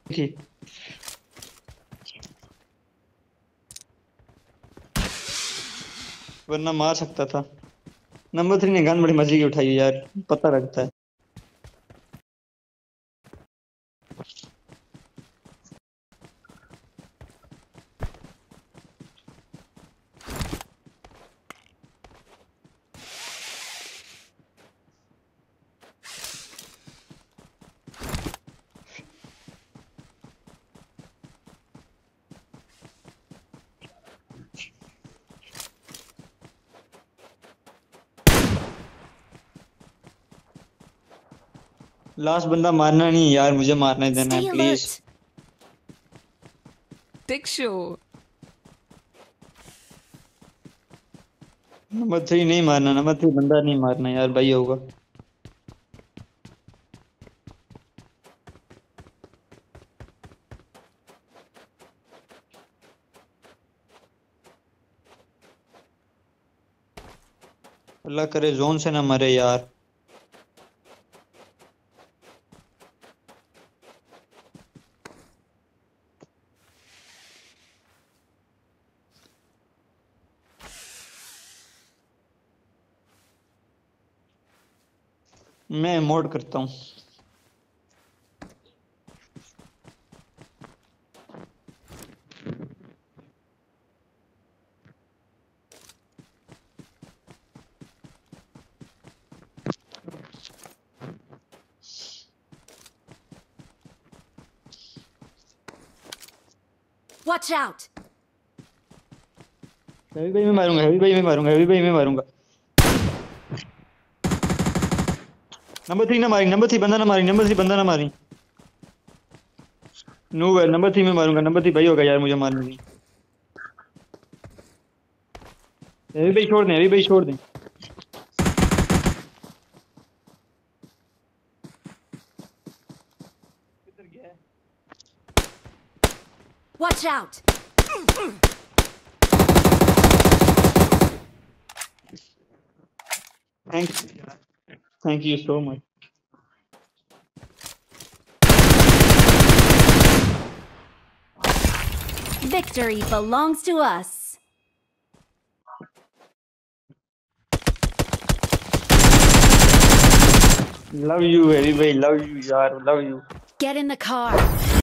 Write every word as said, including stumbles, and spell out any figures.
की वरना मार सकता था। नंबर थ्री ने गन बड़ी मजे की उठाई यार, पता लगता है। लास्ट बंदा मारना नहीं यार, मुझे मारना ही देना है please. Big show. Number three नहीं मारना, नंबर थ्री बंदा नहीं मारना यार, भाई होगा। अल्लाह करे जोन से ना मरे यार। मैं मोड करता हूँ। Watch out! हैवी भाई मैं मारूंगा, हैवी भाई मैं मारूंगा, हैवी भाई मैं मारूंगा। नंबर थ्री ना मारी, नंबर थ्री बंदा ना मारी, नंबर थ्री बंदा ना मारी। नो है, नंबर थ्री में मारूंगा, नंबर थ्री भाई होगा यार मुझे मारने नहीं। हैवी भाई छोड़ दें, हैवी भाई छोड़ दें। Watch out! Thank thank you so much. Victory belongs to us. Love you heavy भाई, लव यू यार, love you. Get in the car.